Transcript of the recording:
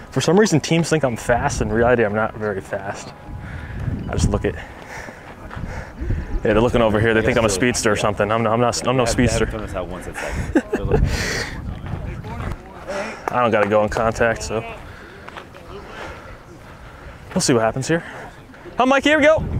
For some reason, teams think I'm fast. In reality, I'm not very fast. I just look at. Yeah, they're looking over here. They think I'm a speedster or something. I'm no speedster. I don't got to go in contact, so we'll see what happens here. Oh, Mike, here we go.